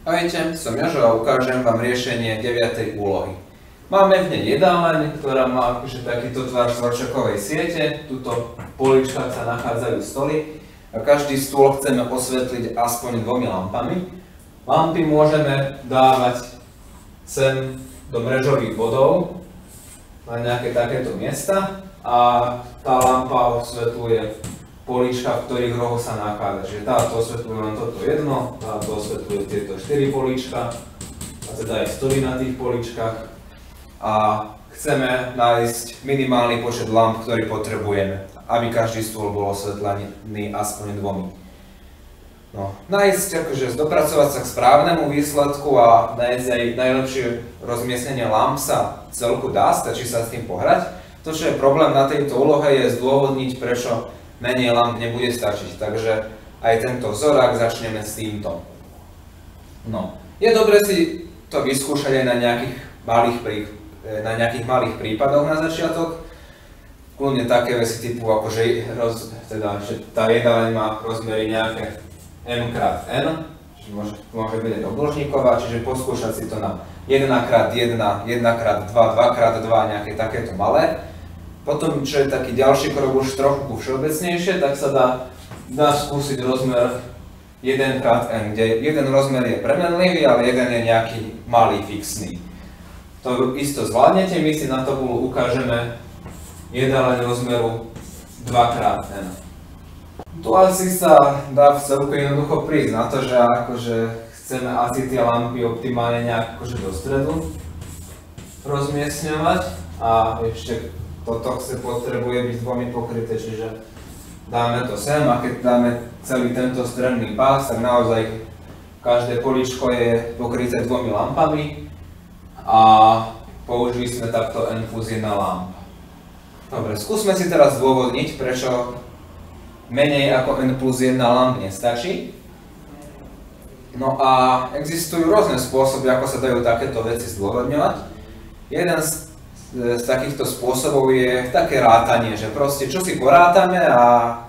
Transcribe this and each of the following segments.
Ahojte, som Jožo a ukážem vám riešenie 9. úlohy. Máme v nej jedáleň, ktorá má akože takýto tvar štvorčekovej siete. Tuto v poličkách sa nachádzajú stoly a každý stôl chceme osvetliť aspoň 2 lampami. Lampy môžeme dávať sem do mrežových bodov na nejaké takéto miesta a tá lampa osvetľuje políčka, v ktorých rohoch sa nachádza. Čiže táto osvetľuje len toto jedno, táto osvetľuje tieto 4 políčka, a teda aj stoly na tých políčkach. A chceme nájsť minimálny počet lamp, ktorý potrebujeme, aby každý stôl bol osvetlený aspoň 2. No, dopracovať sa k správnemu výsledku a nájsť aj najlepšie rozmiestnenie lamp sa celku dá, stačí sa s tým pohrať. To, čo je problém na tejto úlohe, je zdôvodniť, prečo menej lamp nebude stačiť, takže aj tento vzorák začneme s týmto. No, je dobre si to vyskúšať aj na nejakých malých prípadoch na začiatok. Kľudne také veci typu, akože že tá jedáleň má rozmery nejaké m×n, čiže môže byť obložníková, čiže poskúšať si to na 1×1, 1×2, 2×2, nejaké takéto malé. Potom, čo je taký ďalší krok už trochu všeobecnejšie, tak sa dá skúsiť rozmer 1×n, kde jeden rozmer je premenlivý, ale jeden je nejaký malý, fixný. To isto zvládnete, my si na tabulu ukážeme jedáleň rozmeru 2×n. Tu asi sa dá v celku jednoducho prísť na to, že akože chceme asi tie lampy optimálne nejak akože do stredu rozmiestňovať a ešte toto potrebuje byť 2 pokryté, čiže dáme to sem a keď dáme celý tento stredný pás, tak naozaj každé políčko je pokryté 2 lampami a použili sme takto n+1 lamp. Dobre, skúsme si teraz zdôvodniť, prečo menej ako n+1 lamp nestačí. No a existujú rôzne spôsoby, ako sa dajú takéto veci zdôvodňovať. Jeden z takýchto spôsobov je také rátanie, že proste čo si porátame a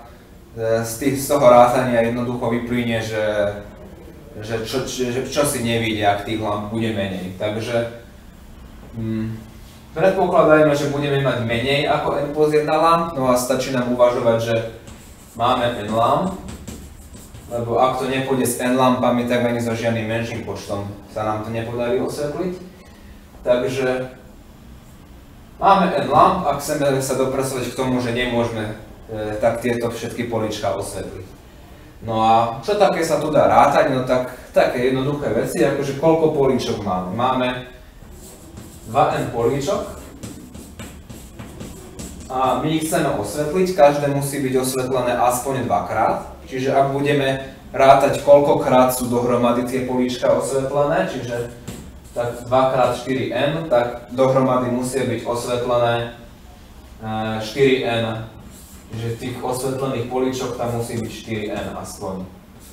z toho rátania jednoducho vyplynie, že čo si nevíde, ak tých lamp bude menej. Takže predpokladajme, že budeme mať menej ako n+1 lamp, no a stačí nám uvažovať, že máme n lamp, lebo ak to nepôjde s n lampami, tak ani so žiadnym menším počtom sa nám to nepodarí osvetliť. Takže máme n lamp a chceme sa dopracovať k tomu, že nemôžeme tak tieto všetky políčka osvetliť. No a čo také sa tu dá rátať? No tak také jednoduché veci, akože koľko políčok máme. Máme 2n políčok a my ich chceme osvetliť, každé musí byť osvetlené aspoň 2-krát. Čiže ak budeme rátať koľkokrát sú dohromady tie políčka osvetlené, čiže tak 2×4n, tak dohromady musia byť osvetlené 4n. Čiže tých osvetlených políčok tam musí byť 4n aspoň.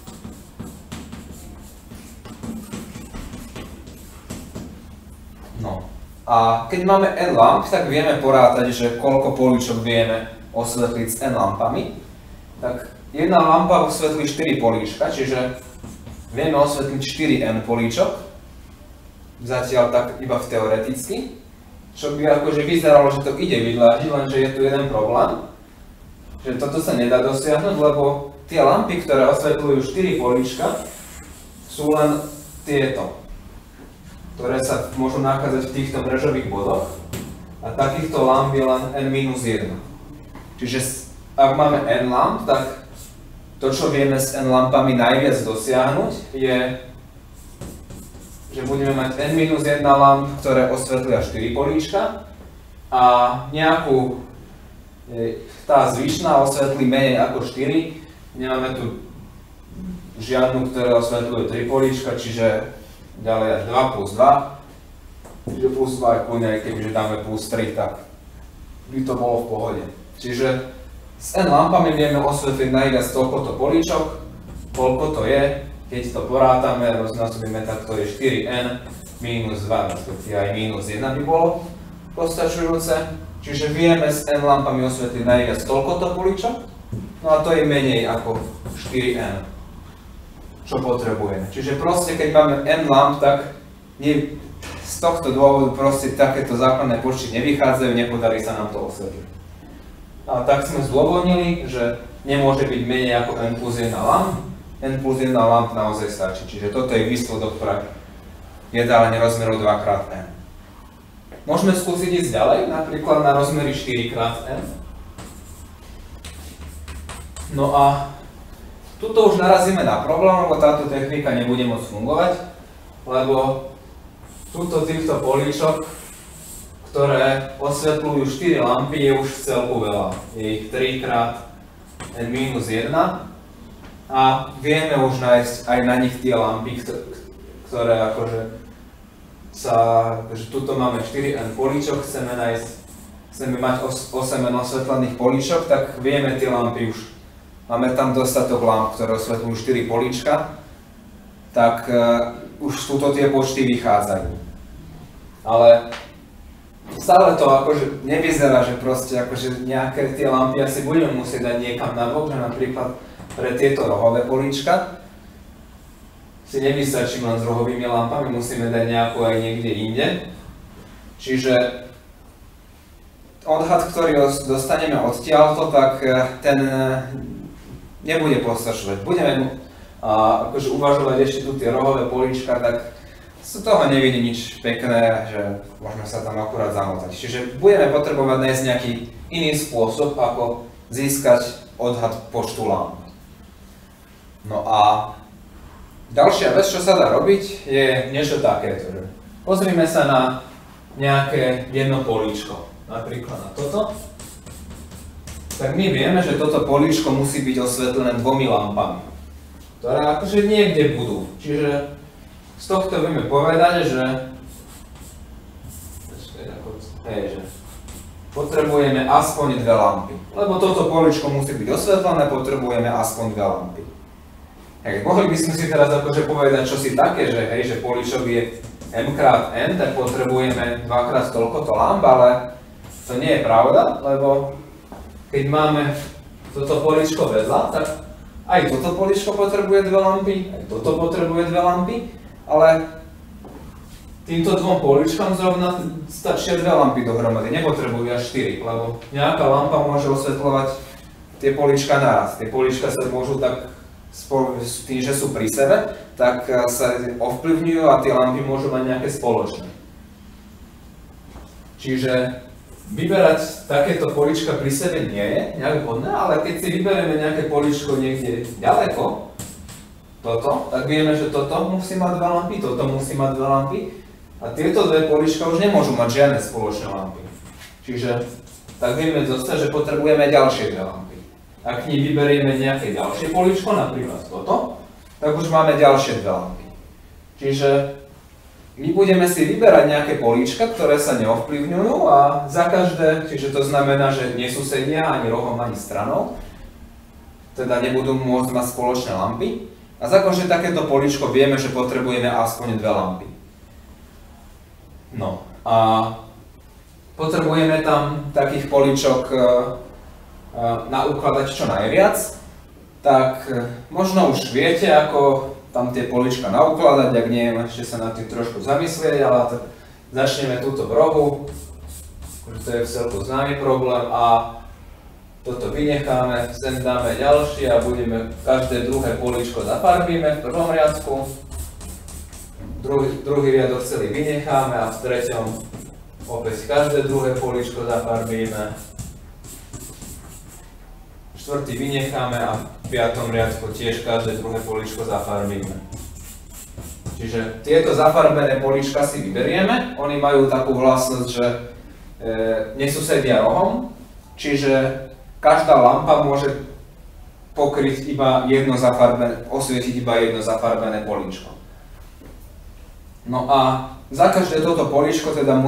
No. A keď máme n lamp, tak vieme porátať, že koľko políčok vieme osvetliť s n lampami. Tak jedna lampa osvetlí 4 políčka, čiže vieme osvetliť 4n políčok. Zatiaľ tak iba v teoreticky, čo by akože vyzeralo, že to ide vydlážiť, lenže je tu jeden problém, že toto sa nedá dosiahnuť, lebo tie lampy, ktoré osvetľujú 4 políčka, sú len tieto, ktoré sa môžu nachádzať v týchto mrežových bodoch a takýchto lamp je len n-1. Čiže ak máme n lamp, tak to, čo vieme s n lampami najviac dosiahnuť, je že budeme mať n-1 lamp, ktoré osvetlia 4 políčka a nejakú, tá zvyšná osvetlí menej ako 4. Nemáme tu žiadnu, ktorá osvetľuje 3 políčka, čiže ďalej až 2 + 2. Čiže plus 2 je kľudne, aj kebyže dáme plus 3, tak by to bolo v pohode. Čiže s n lampami vieme osvetliť najviac toľkoto políčok, koľko to je. Keď to porátame, roznásobíme, tak to je 4n - 2, respektíve aj -1 by bolo postačujúce. Čiže vieme s n lampami osvetliť najviac toľkoto políčok, no a to je menej ako 4n. čo potrebujeme. Čiže proste, keď máme n lamp, tak z tohto dôvodu proste takéto základné počty nevychádzajú, nepodarí sa nám to osvetliť. A tak sme zdôvodnili, že nemôže byť menej ako n plus 1 lamp. N plus 1 lamp naozaj stačí. Čiže toto je výsledok pre jedálenie rozmeru 2x n. Môžeme skúsiť ísť ďalej, napríklad na rozmery 4x n. No a tuto už narazíme na problém, lebo táto technika nebude môcť fungovať, lebo tuto týchto políčok, ktoré osvetľujú 4 lampy, je už v celku veľa. Je ich 3x(n-1) a vieme už nájsť aj na nich tie lampy, ktoré akože tuto máme 4n políčok, chceme mať 8n osvetlených políčok, tak vieme tie lampy už. Máme tam dostatok lamp, ktoré osvetľujú 4 políčka, tak už tuto tie počty vychádzajú. Ale stále to akože nevyzerá, že proste akože nejaké tie lampy asi budeme musieť dať niekam na bok, že napríklad pre tieto rohové políčka si nevystačím len s rohovými lampami, musíme dať nejakú aj niekde inde. Čiže odhad, ktorý dostaneme odtiaľto, tak ten nebude postačovať. Budeme akože uvažovať ešte tu tie rohové políčka, tak z toho nevidí nič pekné, že môžeme sa tam akurát zamotať. Čiže budeme potrebovať nájsť nejaký iný spôsob, ako získať odhad počtu lamp. No a ďalšia vec, čo sa dá robiť, je niečo takéto. Pozrime sa na nejaké jedno políčko, napríklad na toto. Tak my vieme, že toto políčko musí byť osvetlené 2 lampami, ktoré akože niekde budú. Čiže z tohto vieme povedať, že potrebujeme aspoň 2 lampy. Lebo toto políčko musí byť osvetlené, potrebujeme aspoň 2 lampy. Mohli by sme si teraz akože povedať čosi také, že hej, že políčok je m krát n, tak potrebujeme 2x toľkoto lamp, ale to nie je pravda, lebo keď máme toto políčko vedľa, tak aj toto políčko potrebuje 2 lampy, aj toto potrebuje 2 lampy, ale týmto 2 políčkam zrovna stačia 2 lampy dohromady, nepotrebujú až 4, lebo nejaká lampa môže osvetľovať tie políčka naraz. Tie políčka sa môžu tak s tým, že sú pri sebe, tak sa ovplyvňujú a tie lampy môžu mať nejaké spoločné. Čiže vyberať takéto políčka pri sebe nie je nejak vhodné, ale keď si vyberieme nejaké políčko niekde ďaleko, toto, tak vieme, že toto musí mať 2 lampy, toto musí mať 2 lampy a tieto 2 políčka už nemôžu mať žiadne spoločné lampy. Čiže tak vieme zostať, že potrebujeme ďalšie 2 lampy. Ak k ní vyberieme nejaké ďalšie políčko, napríklad toto, tak už máme ďalšie 2 lampy. Čiže my budeme si vyberať nejaké políčka, ktoré sa neovplyvňujú a za každé, čiže to znamená, že nesusedia ani rohom, ani stranou, teda nebudú môcť mať spoločné lampy. A za každé takéto políčko vieme, že potrebujeme aspoň 2 lampy. No a potrebujeme tam takých políčok naukladať čo najviac, tak možno už viete, ako tam tie políčka naukladať, ak nie, ešte sa nad tým trošku zamyslieť, ale tak začneme túto v rohu, to je v celku známy problém a toto vynecháme, sem dáme ďalšie a budeme každé druhé políčko zafarbíme v prvom riadku, druhý riadok celý vynecháme a v treťom opäť každé druhé políčko zafarbíme, štvrtý vynecháme a v 5. riadku tiež každé druhé políčko zafarbíme. Čiže tieto zafarbené políčka si vyberieme, oni majú takú vlastnosť, že nesusedia rohom, čiže každá lampa môže pokryť iba jedno zafarbené, osvietiť iba jedno zafarbené políčko. No a za každé toto políčko teda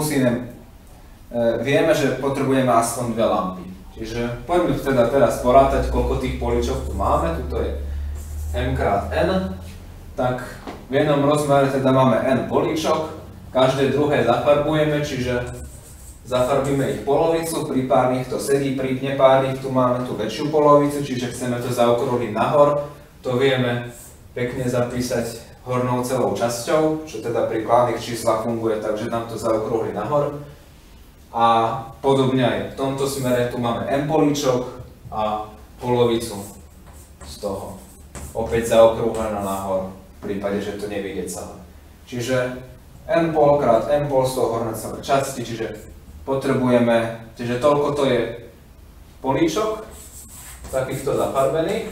vieme, že potrebujeme aspoň 2 lampy. Čiže poďme teda teraz porátať, koľko tých políčok tu máme. Tuto je m krát n, tak v jednom rozmere teda máme n políčok, každé druhé zafarbujeme, čiže zafarbíme ich polovicu, pri párnych to sedí, pri nepárnych tu máme tú väčšiu polovicu, čiže chceme to zaokrúhliť nahor, to vieme pekne zapísať hornou celou časťou, čo teda pri kladných číslach funguje, takže nám to zaokrúhli nahor. A podobne aj v tomto smere tu máme m políčok a polovicu z toho. Opäť zaokrúhlená nahor, v prípade, že to nevyjde celé. Čiže n pol krát m pol z toho hornej celej časti, čiže potrebujeme, čiže toľko to je políčok, takýchto zafarbených.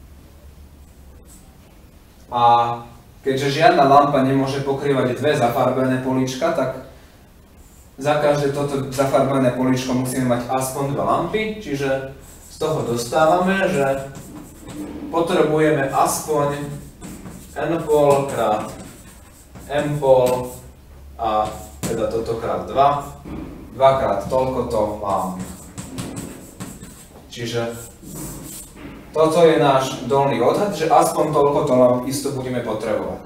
A keďže žiadna lampa nemôže pokrývať dve zafarbené políčka, tak za každé toto zafarbené políčko musíme mať aspoň dve lampy, čiže z toho dostávame, že potrebujeme aspoň n pol krát m pol a teda toto krát 2, dvakrát toľkoto lamp. Čiže toto je náš dolný odhad, že aspoň toľkoto lamp isto budeme potrebovať.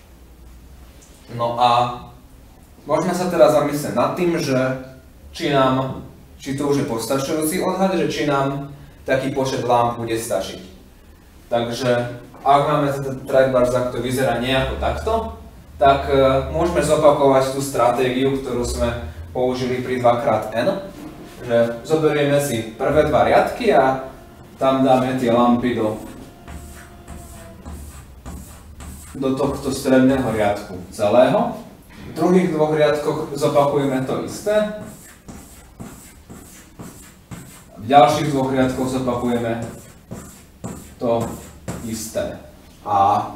No a môžeme sa teraz zamyslieť nad tým, že či to už je postačujúci odhad, že či nám taký počet lamp bude stačiť. Takže ak máme trackbar, ak to vyzerá nejako takto, tak môžeme zopakovať tú stratégiu, ktorú sme použili pri 2x-n, že zoberieme si prvé dva riadky a tam dáme tie lampy do tohto stredného riadku celého. V druhých dvoch riadkoch zopakujeme to isté. V ďalších dvoch riadkoch zopakujeme to isté. A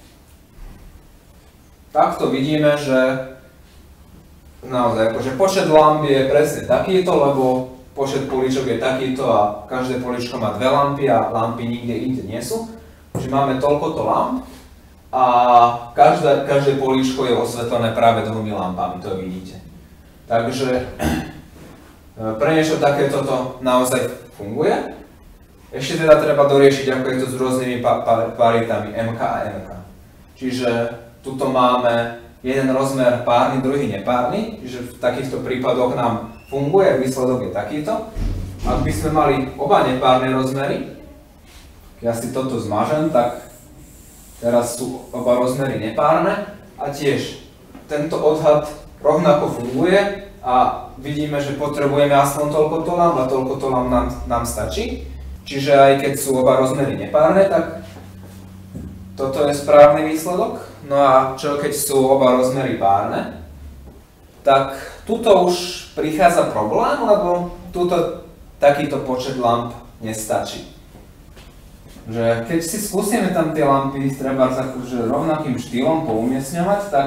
takto vidíme, že naozaj akože počet lamp je presne takýto, lebo počet políčok je takýto a každé políčko má dve lampy a lampy nikde inde nie sú. Čiže máme toľkoto lamp a každé políčko je osvetlené práve dvomi lampami, to vidíte. Takže pre niečo takéto to naozaj funguje. Ešte teda treba doriešiť, ako je to s rôznymi paritami MK a MK. Čiže tuto máme jeden rozmer párny, druhý nepárny, čiže v takýchto prípadoch nám funguje, výsledok je takýto. Ak by sme mali oba nepárne rozmery, ja si toto zmažem, tak teraz sú oba rozmery nepárne a tiež tento odhad rovnako funguje a vidíme, že potrebujeme aspoň toľkoto lamp a toľkoto lamp nám stačí. Čiže aj keď sú oba rozmery nepárne, tak toto je správny výsledok. No a čo keď sú oba rozmery párne, tak tuto už prichádza problém, lebo tuto takýto počet lamp nestačí. Že keď si skúsime tam tie lampy treba akože rovnakým štýlom poumiestňovať, tak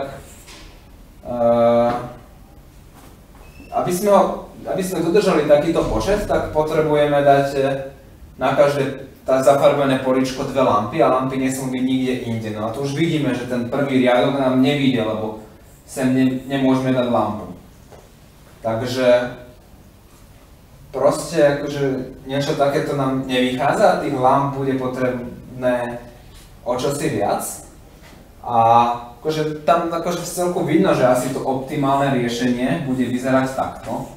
aby sme dodržali takýto počet, tak potrebujeme dať na každé zafarbené políčko dve lampy a lampy nesmú byť nikde inde. No a tu už vidíme, že ten prvý riadok nám nevyjde, lebo sem nemôžeme dať lampu. Takže proste akože niečo takéto nám nevychádza, tých lamp bude potrebné o čosi viac. A akože tam akože v celku vidno, že asi to optimálne riešenie bude vyzerať takto.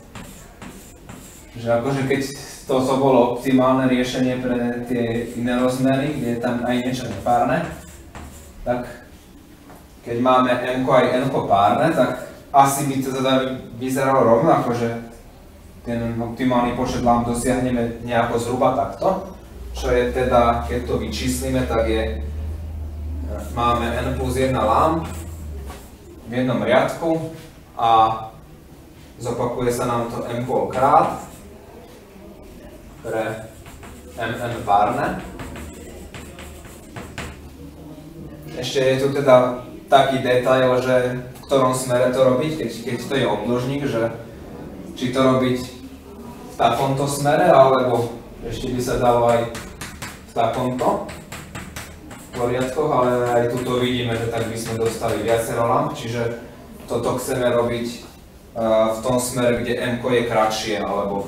Že akože keď to bolo optimálne riešenie pre tie iné rozmery, kde je tam aj niečo nepárne, tak keď máme M-ko aj N-ko párne, tak asi by to teda vyzeralo rovnako, že ten optimálny počet lamp dosiahneme nejako zhruba takto. Čo je teda, keď to vyčíslime, tak je, máme N plus 1 lamp v jednom riadku a zopakuje sa nám to M pol krát pre MN párne. Ešte je tu teda taký detail, že v ktorom smere to robiť, keď to je obdĺžnik, že či to robiť v takomto smere, alebo ešte by sa dalo aj v takomto poriadkoch, ale aj tuto vidíme, že tak by sme dostali viacero lamp, čiže toto chceme robiť v tom smere, kde M-ko je kratšie, alebo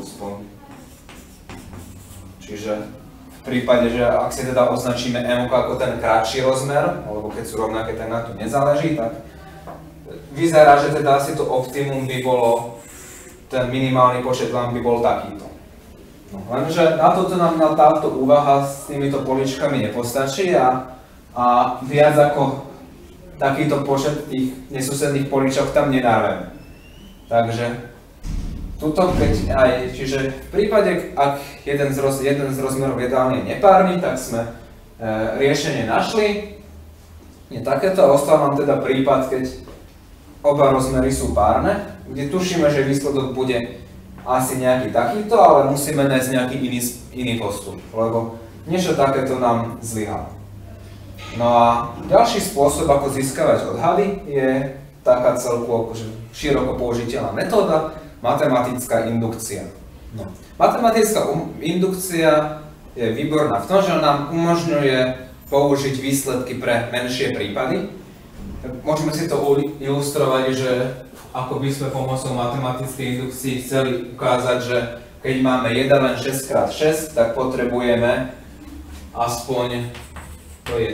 čiže v prípade, že ak si teda označíme M-ko ako ten kratší rozmer, alebo keď sú rovnaké, tak na to nezáleží, tak vyzerá, že teda asi to optimum by bolo, ten minimálny počet lamp by bol takýto. No, lenže na toto nám táto úvaha s týmito poličkami nepostačí a a viac ako takýto počet tých nesusedných políčok tam nedávame. Takže tuto keď aj, čiže v prípade, ak jeden z rozmerov jedálne je nepárny, tak sme riešenie našli. Je takéto, a ostal nám teda prípad, keď oba rozmery sú párne, kde tušíme, že výsledok bude asi nejaký takýto, ale musíme nájsť nejaký iný postup, lebo niečo takéto nám zlyhá. No a ďalší spôsob, ako získavať odhady, je taká celku široko použiteľná metóda, matematická indukcia. No. Matematická indukcia je výborná v tom, že nám umožňuje použiť výsledky pre menšie prípady. Môžeme si to ilustrovať, že ako by sme pomocou matematickej indukcii chceli ukázať, že keď máme jedalen 6x6, tak potrebujeme aspoň, to je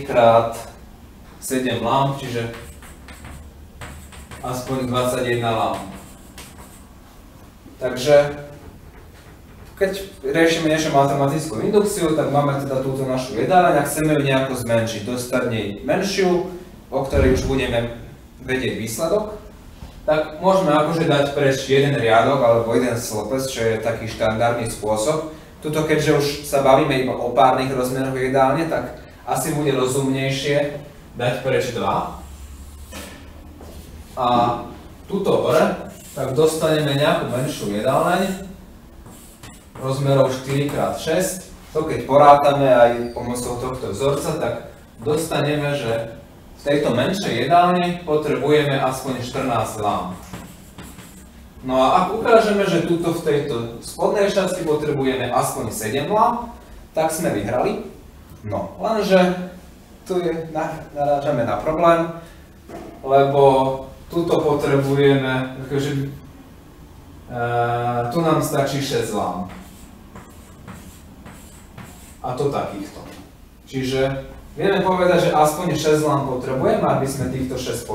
3x7 lamp, čiže aspoň 21 lamp. Takže keď riešime niečo matematickú indukciu, tak máme teda túto našu jedáleň a chceme ju nejako zmenšiť, dostať nej menšiu, o ktorej už budeme vedieť výsledok, tak môžeme akože dať preč jeden riadok alebo jeden slopec, čo je taký štandardný spôsob. Tuto keďže už sa bavíme iba o párnych rozmeroch jedálne, tak asi bude rozumnejšie dať preč 2. A tuto hore, tak dostaneme nejakú menšiu jedálneň rozmerov 4x6. To keď porátame aj pomocou tohto vzorca, tak dostaneme, že v tejto menšej jedálni potrebujeme aspoň 14 lamp. No a ak ukážeme, že tuto v tejto spodnej časti potrebujeme aspoň 7 lamp, tak sme vyhrali. No, lenže tu narážame na problém, lebo tuto potrebujeme, tu nám stačí 6 lamp. A to takýchto. Čiže vieme povedať, že aspoň 6 lamp potrebujeme, aby sme týchto 6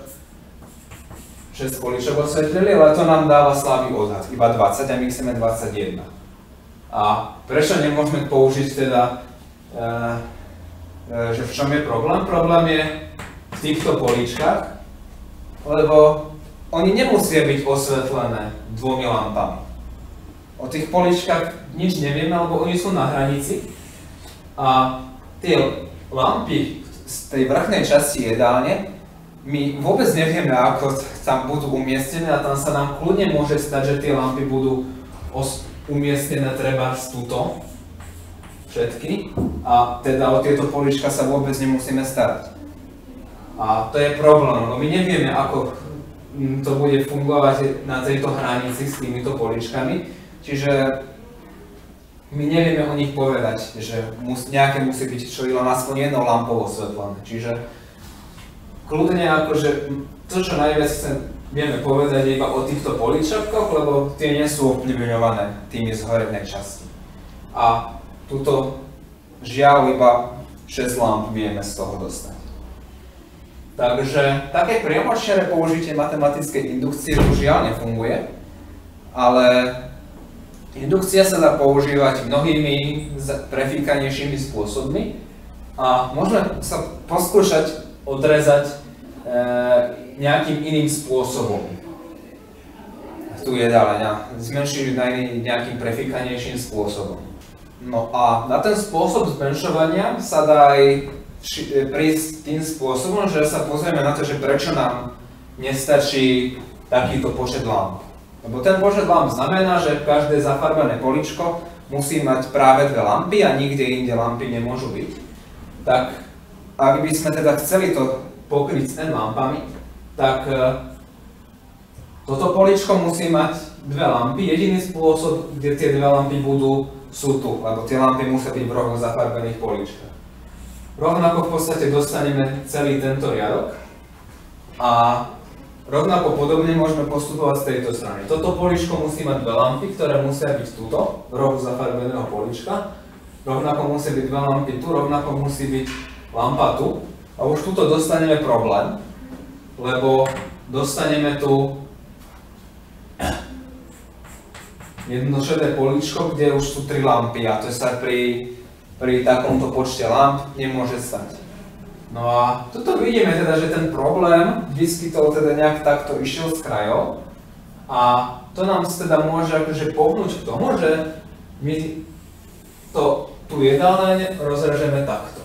políčok osvetlili, ale to nám dáva slabý odhad, iba 20 a my chceme 21. A prečo nemôžeme použiť teda, že v čom je problém? Problém je v týchto políčkach, lebo oni nemusia byť osvetlené 2 lampami. O tých políčkach nič nevieme, lebo oni sú na hranici a tie lampy z tej vrchnej časti jedálne my vôbec nevieme, ako tam budú umiestnené a tam sa nám kľudne môže stať, že tie lampy budú umiestnené trebárs tuto, všetky, a teda o tieto políčka sa vôbec nemusíme starať. A to je problém, lebo my nevieme, ako to bude fungovať na tejto hranici s týmito políčkami, čiže my nevieme o nich povedať, že nejaké musí byť čo len aspoň jednou lampou osvetlené. Čiže kľudne akože to, čo najviac vieme povedať iba o týchto políčapkoch, lebo tie nie sú ovplyvňované tými z hornej časti. A tuto žiaľ iba 6 lamp vieme z toho dostať. Takže také priamočiare použitie matematickej indukcie už žiaľ nefunguje, ale indukcia sa dá používať mnohými prefíkanejšími spôsobmi a môžeme sa poskúšať odrezať nejakým iným spôsobom tú jedáleň a zmenšiť na nejakým prefíkanejším spôsobom. No a na ten spôsob zmenšovania sa dá aj prísť tým spôsobom, že sa pozrieme na to, že prečo nám nestačí takýto počet lamp. Lebo ten počet lamp znamená, že každé zafarbené políčko musí mať práve 2 lampy a nikde inde lampy nemôžu byť. Tak ak by sme teda chceli to pokryť s N lampami, tak toto políčko musí mať 2 lampy. Jediný spôsob, kde tie 2 lampy budú, sú tu, lebo tie lampy musia byť v rohoch zafarbených políčkach. Rovnako v podstate dostaneme celý tento riadok a rovnako podobne môžeme postupovať z tejto strany. Toto políčko musí mať 2 lampy, ktoré musia byť tuto, v rohu zafarbeného políčka. Rovnako musí byť 2 lampy tu, rovnako musí byť lampa tu. A už tuto dostaneme problém, lebo dostaneme tu jedno šedé políčko, kde už sú 3 lampy a to sa pri takomto počte lamp nemôže stať. No a tuto vidíme teda, že ten problém vyskytol teda nejak takto išiel z krajov a to nám teda môže akože pohnúť k tomu, že my to tu jedáleň rozrežeme takto.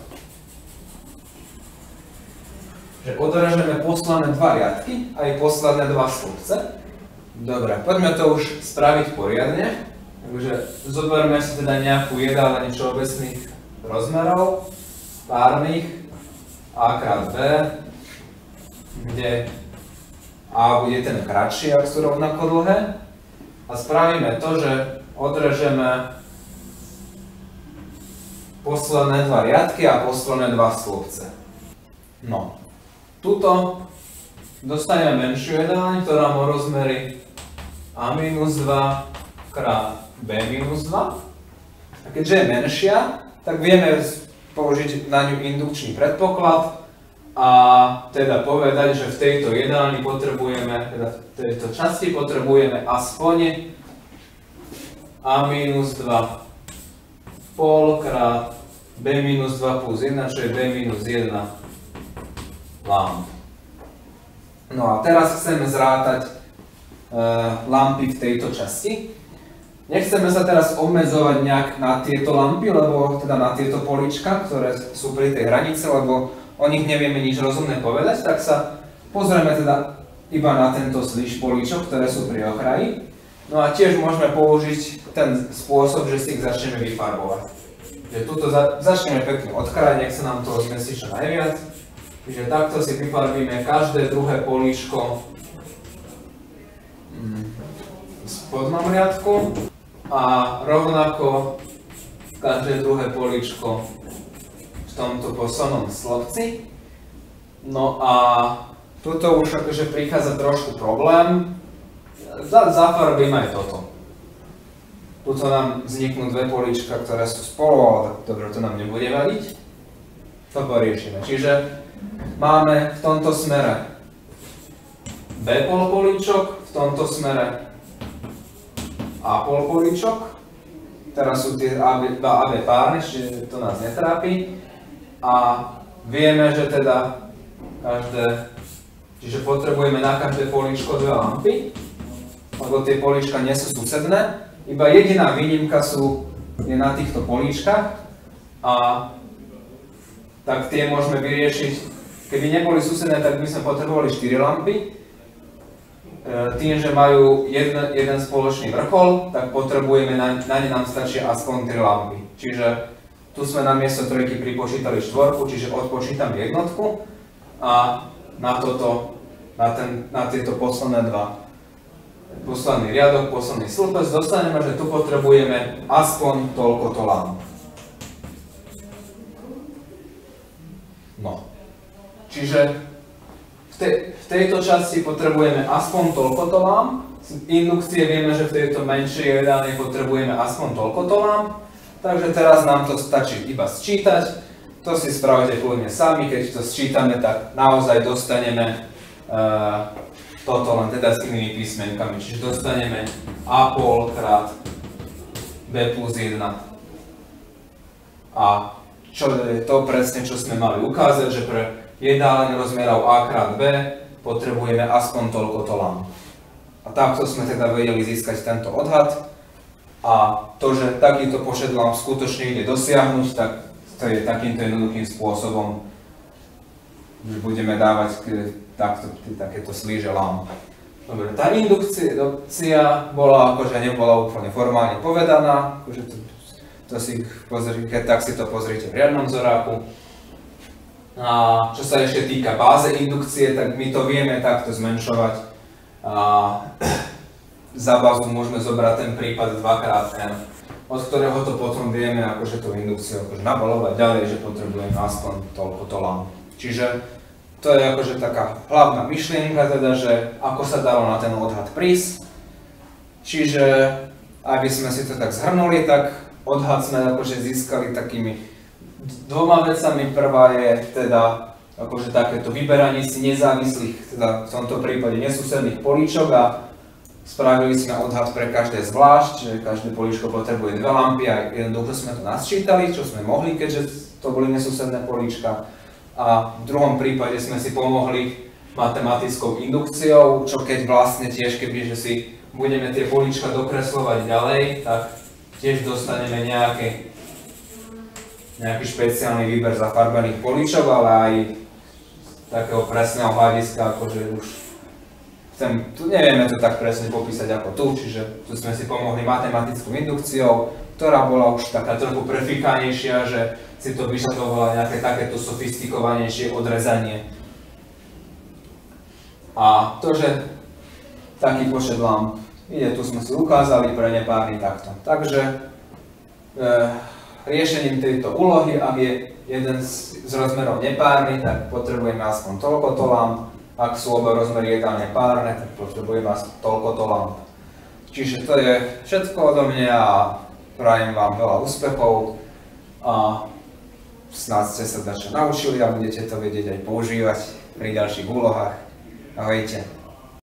Že odrežeme posledné dva riadky aj posledné dva slupce. Dobre, poďme to už spraviť poriadne. Takže zoberme si teda nejakú jedáleň všeobecných rozmerov, párnych, A krát B, kde A bude ten kratší, ak sú rovnako dlhé. A spravíme to, že odrežeme posledné dva riadky a posledné dva slupce. No, tuto dostaneme menšiu jedáleň, ktorá má rozmery A-2 krát B-2. A keďže je menšia, tak vieme použiť na ňu indukčný predpoklad a teda povedať, že v tejto jedáleň potrebujeme, teda v tejto časti potrebujeme aspoň A-2 pol krát B-2 plus 1, čo je B-1 lamp. No a teraz chceme zrátať lampy v tejto časti. Nechceme sa teraz obmedzovať nejak na tieto lampy, lebo teda na tieto polička, ktoré sú pri tej hranici, lebo o nich nevieme nič rozumné povedať, tak sa pozrieme teda iba na tento sliš políčok, ktoré sú pri okraji. No a tiež môžeme použiť ten spôsob, že si ich začneme vyfarbovať. Že tuto začneme pekne od kraja, nech sa nám toho zmestí čo najviac. Čiže takto si vyfarbíme každé druhé políčko v spodnom riadku a rovnako každé druhé políčko v tomto poslednom slupci. No a tuto už akože prichádza trošku problém. Zafarbím aj toto. Tuto nám vzniknú dve políčka, ktoré sú spolu, ale dobre, to nám nebude vadiť. To poriešime. Čiže máme v tomto smere B pol políčok, v tomto smere A pol políčok. Teraz sú tie AB párne, čiže to nás netrápi. A vieme, že teda čiže potrebujeme na každé políčko dve lampy, lebo tie políčka nie sú susedné. Iba jediná výnimka je na týchto políčkach a tak tie môžeme vyriešiť. Keby neboli susedné, tak by sme potrebovali 4 lampy. Tým, že majú jeden spoločný vrchol, tak potrebujeme, na ne nám stačí aspoň 3 lampy. Čiže tu sme namiesto trojky pripočítali štvorku, čiže odpočítam jednotku a na tieto posledné posledný riadok, posledný slupec dostaneme, že tu potrebujeme aspoň toľkoto lamp. No. Čiže v tejto časti potrebujeme aspoň toľkoto lamp. Z indukcie vieme, že v tejto menšej jedáleň potrebujeme aspoň toľkoto lamp. Takže teraz nám to stačí iba sčítať. To si spravite kľudne sami, keď to sčítame, tak naozaj dostaneme toto len teda s inými písmenkami. Čiže dostaneme A pol krát B plus 1. A čo je to presne, čo sme mali ukázať, že pre jedáleň rozmerov A krát B potrebujeme aspoň toľkoto lamp. A takto sme teda vedeli získať tento odhad. A to, že takýto počet lamp skutočne ide dosiahnuť, tak to je takýmto jednoduchým spôsobom, že budeme dávať takéto slíže lamp. Dobre, tá indukcia bola akože nebola úplne formálne povedaná, akože to si pozrite, tak si to pozrite v riadnom zoráku. A čo sa ešte týka báze indukcie, tak my to vieme takto zmenšovať. Za bázu môžeme zobrať ten prípad 2x-n, od ktorého to potom vieme akože tú indukciu akože nabalovať ďalej, že potrebujeme aspoň toľkoto lamp. Čiže to je akože taká hlavná myšlienka, teda, že ako sa dalo na ten odhad prísť. Čiže aby sme si to tak zhrnuli, tak odhad sme akože získali takými dvoma vecami. Prvá je teda akože takéto vyberanie si nezávislých, teda v tomto prípade nesusedných políčok a spravili sme odhad pre každé zvlášť, že každé políčko potrebuje dve lampy a jednoducho sme to nasčítali, čo sme mohli, keďže to boli nesusedné políčka. A v druhom prípade sme si pomohli matematickou indukciou, čo keď vlastne tiež, kebyže si budeme tie políčka dokreslovať ďalej, tak tiež dostaneme nejaký špeciálny výber zafarbených políčok, ale aj takého presného hľadiska, akože už tu nevieme to tak presne popísať ako tu, čiže tu sme si pomohli matematickou indukciou, ktorá bola už taká trochu prefikanejšia, že si to vyžadovalo nejaké takéto sofistikovanejšie odrezanie. A to, že taký počet lamp ide, tu sme si ukázali pre nepárny takto. Takže riešením tejto úlohy, ak je jeden z rozmerov nepárny, tak potrebujeme aspoň toľkoto lamp. Ak sú oba rozmery ideálne párne, tak potrebujeme aspoň toľkoto lamp. Čiže to je všetko odo mňa a prajem vám veľa úspechov a snáď ste sa dačo naučili a budete to vedieť aj používať pri ďalších úlohách. Ahojte.